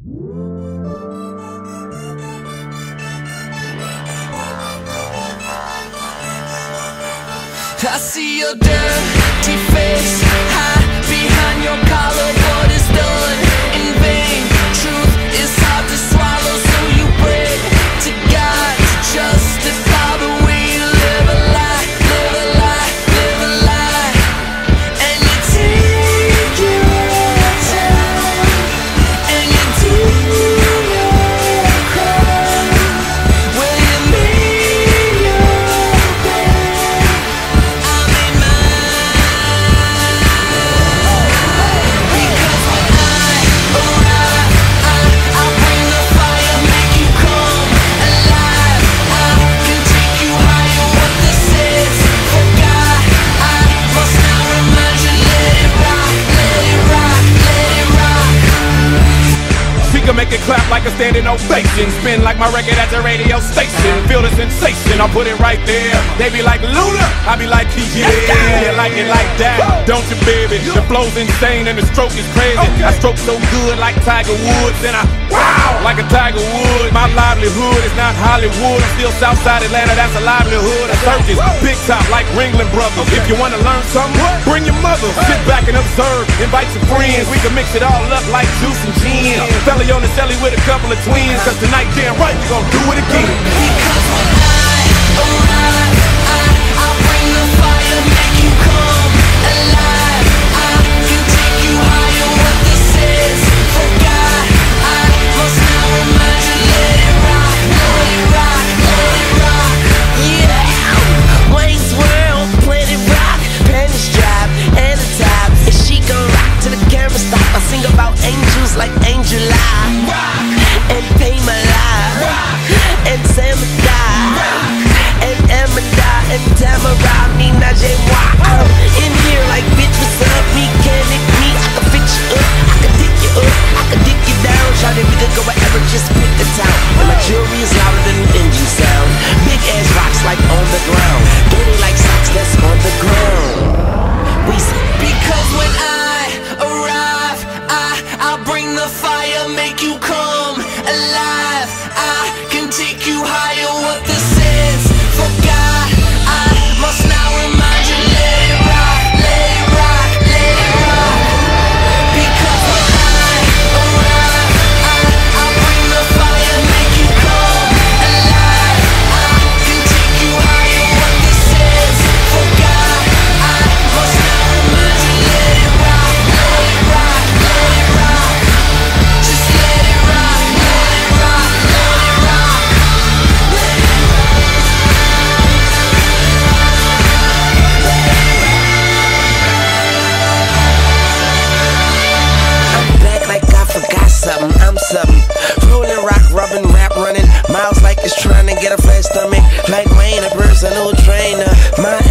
I see your dirty face, hide behind your collar, but it's done in vain. Truth is hard to swallow, so you pray to God to justify the way you live a lie, live a lie, live a lie. And you take your time, and you do your crime. Well, you made your bed, I made mine. Because when I arrive, I bring the fire, make you come alive. I can take you higher, what this is. For God, I must now remind you, let it rock, let it rock, let it rock. She can make it clap like a standing ovation, spin like my record at the radio station. Feel the sensation, I'll put it right there. They be like Luda, I be like yeah, you like it like that, don't you baby? The flow's insane and the stroke is crazy. I stroke so good like Tiger Woods, and I wow like a Tiger Woods. My livelihood is not Hollywood, I'm still Southside Atlanta, that's a livelihood. A circus, big top like Ringling Brothers. If you wanna learn something, bring your mother. Sit back and observe, invite your friends. We can mix it all up like juice and gin. Felly on the celly with a couple of twins, cause tonight damn right we gon' do it again. Because when I arrive, I bring the fire, make you come alive. I can take you higher, what this is. For God, I must now remind you, let it rock, let it rock, let it rock. Yeah, Wayne's World, Planet Rock, Penny's Drive, and the top. And she gon' rock till the camera stop. I sing about angels like Angel Eye, and Pay My Life, and Samadai, and Amanda, and Tamara, Nina J. I'm in here like, bitch, what's up? Mechanic me, I can fix you up, I can dig you up, I can dig you down. Shout it, we could go wherever, just pick the town. And my jewelry is louder than the engine sound. Big ass rocks like on the ground, dirty like socks that's on the ground. Because when I arrive, I'll bring the fire, make you come alive. I can take you higher, what this is. For God, I must now remind you, let it rock, let it rock, let it rock. Because when I arrive, I'll bring the fire, make you come alive. I can take you higher, what this is. For God, I must now remind you, let it rock, let it rock, let it rock. Just let it rock, let it rock, let it rock. I'm back like I forgot something, I'm something. Rolling, rock, rubbing, rap, running. Miles like it's trying to get a flat stomach. Like Wayne, a personal trainer. My